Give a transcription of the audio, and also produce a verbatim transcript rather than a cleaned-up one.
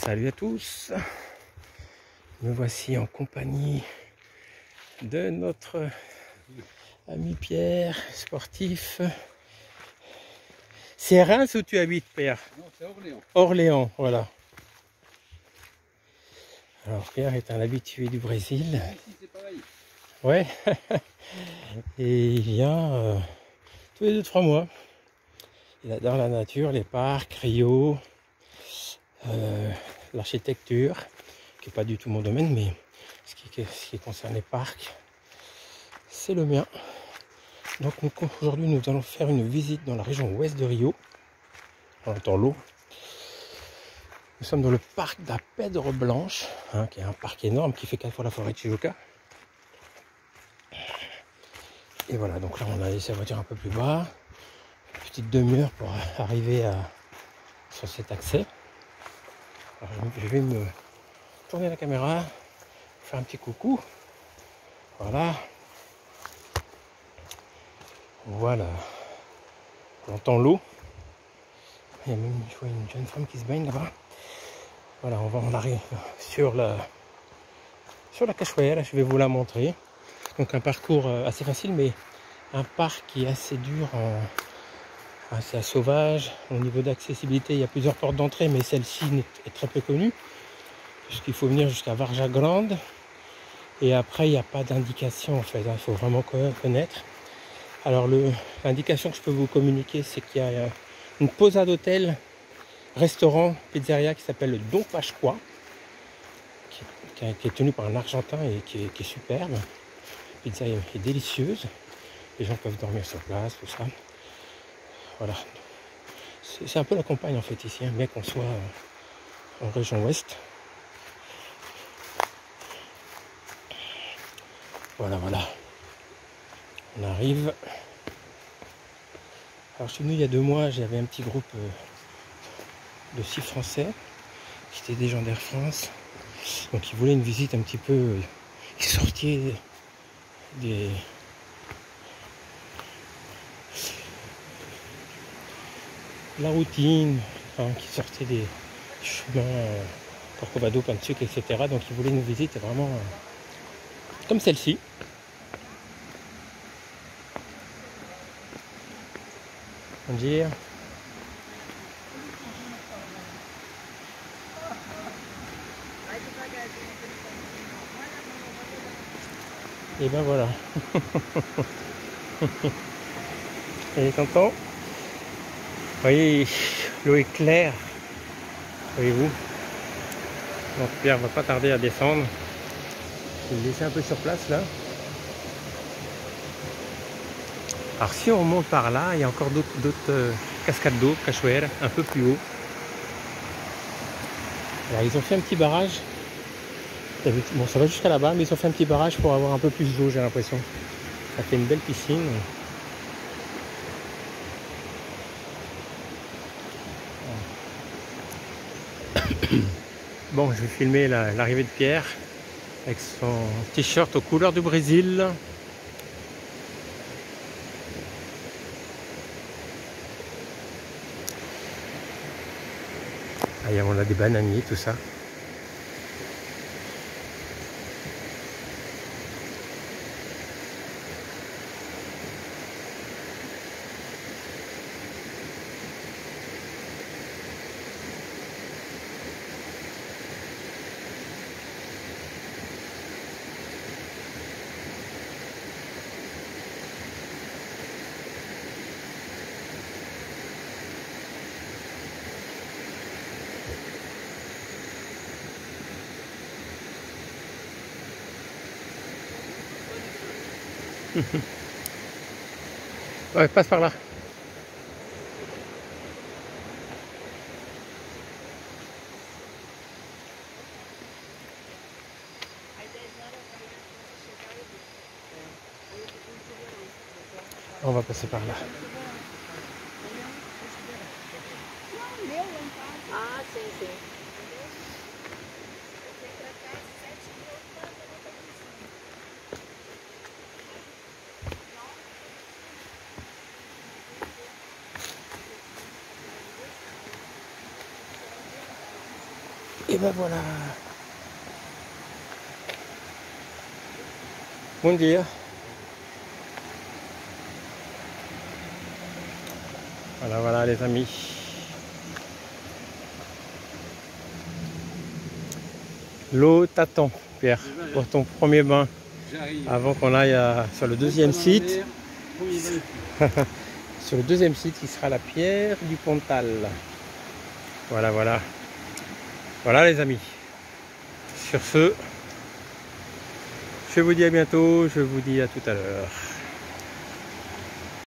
Salut à tous, me voici en compagnie de notre ami Pierre, sportif. C'est Reims où tu habites, Pierre? Non, c'est Orléans. Orléans, voilà. Alors Pierre est un habitué du Brésil. Ici c'est pareil. Ouais. Et il vient euh, tous les deux trois mois. Il adore la nature, les parcs, Rio, euh, l'architecture, qui n'est pas du tout mon domaine, mais ce qui, ce qui concerne les parcs, c'est le mien. Donc aujourd'hui nous allons faire une visite dans la région ouest de Rio. On entend l'eau. Nous sommes dans le parc de la Pedre Blanche, hein, qui est un parc énorme qui fait quatre fois la forêt de Tijuca. Et voilà, donc là on a laissé la voiture un peu plus bas. Une petite demi-heure pour arriver à, sur cet accès. Alors, je vais me tourner la caméra, faire un petit coucou. Voilà. Voilà. On entend l'eau. Il y a même je vois une jeune femme qui se baigne là-bas. Voilà, on va en arriver sur la sur la cachoeira, je vais vous la montrer. Donc un parcours assez facile, mais un parc qui est assez dur, en, assez sauvage. Au niveau d'accessibilité, il y a plusieurs portes d'entrée, mais celle-ci est très peu connue, puisqu'il faut venir jusqu'à Varja Grande. Et après, il n'y a pas d'indication en fait, il faut vraiment connaître. Alors l'indication que je peux vous communiquer, c'est qu'il y a une posade d'hôtel, restaurant, pizzeria qui s'appelle le Don Pasqua, qui, qui, qui est tenu par un Argentin et qui est, qui est superbe. La pizza est, est délicieuse, les gens peuvent dormir sur place, tout ça. Voilà, c'est un peu la campagne en fait ici, hein, bien qu'on soit en région ouest. Voilà, voilà. On arrive. Alors je suis venu il y a deux mois, j'avais un petit groupe de six Français, qui étaient des gens d'Air France. Donc ils voulaient une visite un petit peu qui sortait des... la routine, hein, qui sortait des chemins euh, Corcovado, Pantuc, et cetera. Donc ils voulaient une visite vraiment euh, comme celle-ci. On dit. Et ben voilà. Et content? Oui, l'eau est claire. Voyez-vous. Donc Pierre va pas tarder à descendre. Je vais le laisser un peu sur place là. Alors si on monte par là, il y a encore d'autres euh, cascades d'eau, cachoeira, un peu plus haut. Alors ils ont fait un petit barrage. Bon, ça va jusqu'à là-bas, mais ils ont fait un petit barrage pour avoir un peu plus d'eau, j'ai l'impression. Ça fait une belle piscine. Bon, je vais filmer l'arrivée de Pierre avec son t-shirt aux couleurs du Brésil. Ah, on a des bananiers, tout ça. Ouais, passe par là. On va passer par là. Ah, sim, sim. Et ben voilà. Bon dia. Voilà, voilà les amis. L'eau t'attend, Pierre, pour ton premier bain. Avant qu'on aille à, sur le deuxième site. Sur le deuxième site qui sera la pierre du Pontal. Voilà, voilà. Voilà les amis. Sur ce, je vous dis à bientôt, je vous dis à tout à l'heure.